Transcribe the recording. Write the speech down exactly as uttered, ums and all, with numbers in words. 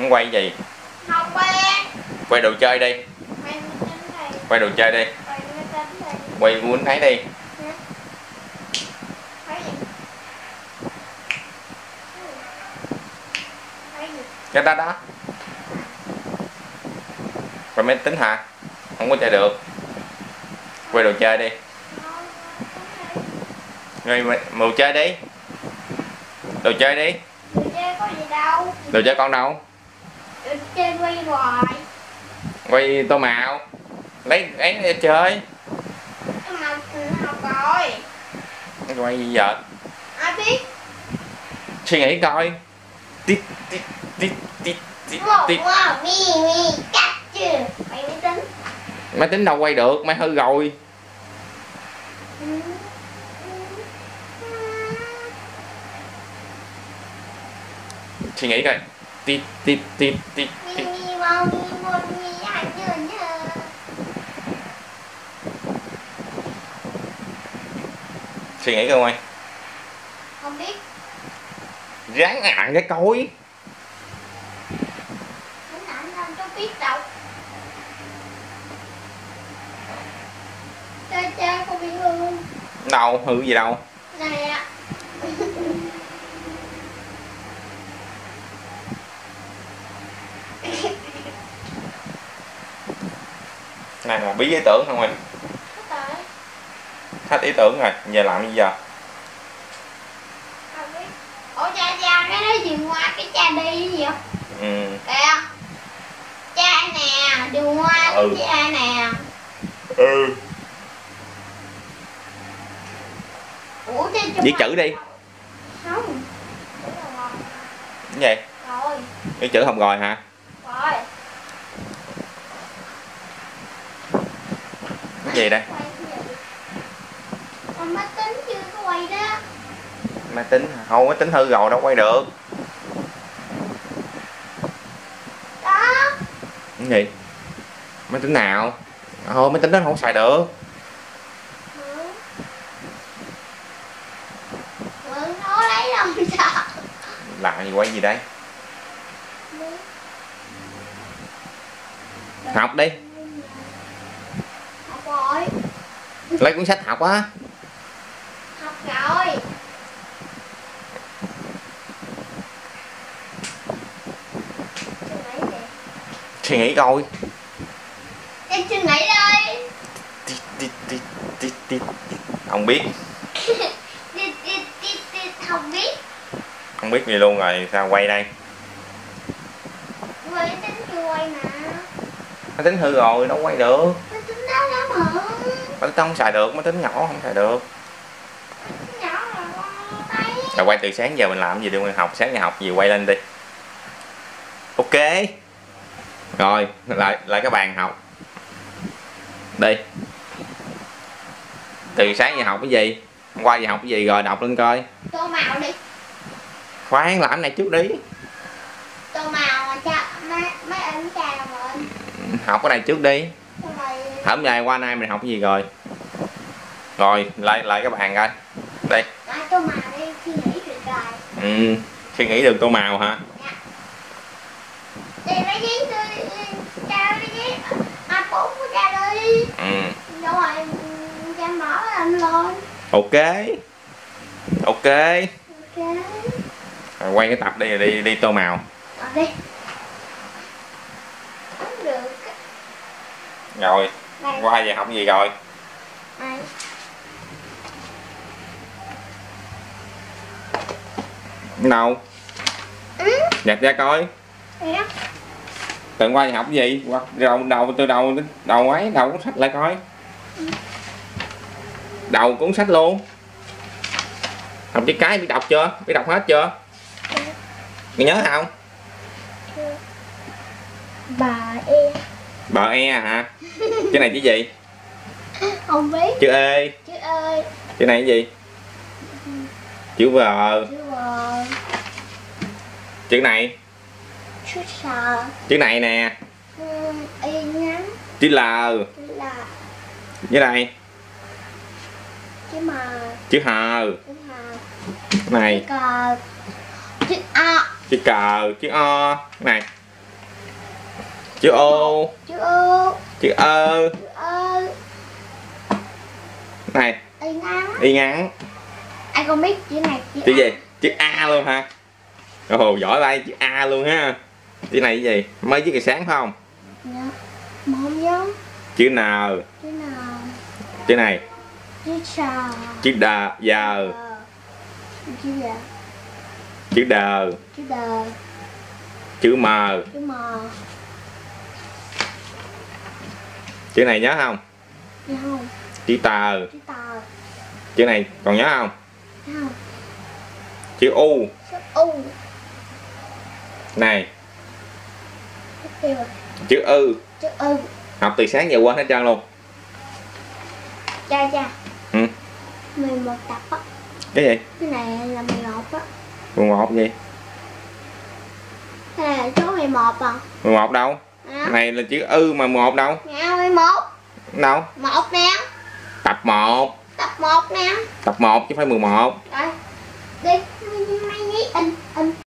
Không quay gì? Không quay. Quay đồ chơi đi. Quay Quay đồ chơi đi. Quay muốn thấy đi. Cái đó đó. Rồi máy tính hả? Không có chơi được. Quay đồ chơi đi. Rồi mù chơi đi. Đồ chơi đi. Đồ chơi có gì đâu. Đồ chơi con đâu? Đồ chơi quay hoài. Quay tô màu. Lấy ấy để chơi. Tô màu học rồi. Quay gì giờ? Ai biết? Suy nghĩ coi. Tít tít tít tít tít tít. Wow, mi mi cắt chưa? Mày máy tính. Máy tính đâu quay được, máy hư rồi. Suy nghĩ coi. Tít tít tít tít tít. Suy nghĩ coi. Không biết. Ráng ạn cái coi. Anh anh anh có biết đâu. Cha cha con bị hư. Đâu hư gì đâu. Này ạ. Này là bí ý tưởng không ơi. Hết ý tưởng rồi, giờ làm gì giờ? Không biết. Ủa cha cha cái đó dừng qua cái cha đi cái gì không? Ừ. Kìa. Cha nè, đường hoa Ừ. cái cha nè. Ừ. Ủa cha chung Viết chữ đi. Không. Cái gì? Rồi. Viết chữ không rồi hả? Rồi. Cái gì đây? Con máy tính chưa có quay đó. Máy tính hả? Không, máy tính hư rồi đâu quay được. Đó. Cái gì? Máy tính nào? Thôi máy tính đó không xài được. Ừ. Ừ, nó lấy đâu sao? Làm gì quay gì đây? Học đi. Học rồi. Lấy cuốn sách học á. Học rồi. Suy nghĩ coi. Em suy nghĩ đây. Tít, tít, tít, tít, tít. Không biết. Tít, tít, tít, tít, không biết. Không biết gì luôn rồi sao quay đây? Máy tính chưa quay mà. Máy tính hư rồi đâu quay được. Máy tính đó lắm hả? Máy tính không xài được, máy tính nhỏ không xài được. Nhỏ là con tay. Rồi quay từ sáng giờ mình làm gì đi, mình học sáng giờ học gì quay lên đi. Ok. Rồi lại lại các bạn học. Đi. Từ sáng giờ học cái gì? Hôm qua giờ học cái gì rồi đọc lên coi. Tô màu đi. Khoan làm cái này trước đi. Tô màu mà cha mấy mấy anh cha rồi. Học cái này trước đi. Rồi. Hôm nay qua nay mình học cái gì rồi? Rồi lại lại các bạn coi. Đây. Nói tô màu đi, suy nghĩ được rồi. Ừ, suy nghĩ được tô màu hả? Dạ. Đi lấy giấy đi, cha lấy giấy a bốn của cha đi. Ừ. Rồi cha mở lên luôn. Ok. Ok. Ok. Rồi quay cái tập đi đi đi tô màu. Rồi đi. Không được. Rồi. Này. Qua giờ học gì rồi? Này. Đâu? Ừ. Nhặt ra coi. Dạ. Tuần qua giờ học cái gì? Qua đầu đầu từ đầu đến đầu ấy, đầu cuốn sách lại coi. Ừ. Đầu cuốn sách luôn. Học chữ cái biết đọc chưa? Biết đọc hết chưa? Ừ. Mày nhớ không? Ừ. Bà e. Bờ e hả? Chữ này chữ gì? Không biết. Chữ e. Chữ ơi. Chữ này cái gì? Ừ. Chữ v. Chữ vờ. Chữ này. Chữ sờ. Chữ này nè. Ừ. Y ngắn. Chữ l. Chữ là. Chữ này. Chữ m. Chữ hờ. Chữ hờ. Này. Chữ cờ. Chữ a. Chữ cờ. Chữ o. Này. Chữ ô. Chữ ô. Chữ ơ. Chữ ơ. Này. Y ngắn. Y ngắn. Ai con biết chữ này chữ, Chữ gì? Chữ A luôn hả? Ồ, giỏi đây, chữ A luôn ha. Chữ này cái gì? Mấy chiếc kỳ sáng phải không? Dạ. Mà không nhớ. Chữ N. Chữ nào? Chữ này. Chữ sò. Chữ đ, giờ. Chữ gì? Chữ đờ. Chữ đờ. Chữ M. Chữ mò. Chữ này nhớ không? Nhớ không? Chữ tờ. Chữ tờ. Chữ này còn nhớ không? Nhớ không? Chữ U. Chữ u. Này. Chữ kia rồi. Chữ ư. Chữ ư. Học từ sáng giờ quên hết trơn luôn. Cha cha. Ừ. mười một tập á. Cái gì? Cái này là mười một á. mười một gì? Cái này là số mười một à? mười một đâu? Đó. Cái này là chữ ư mà mười một đâu? Nè mười một. Đâu? Một nè. Tập một. Tập một nè. Tập một chứ phải mười một. Rồi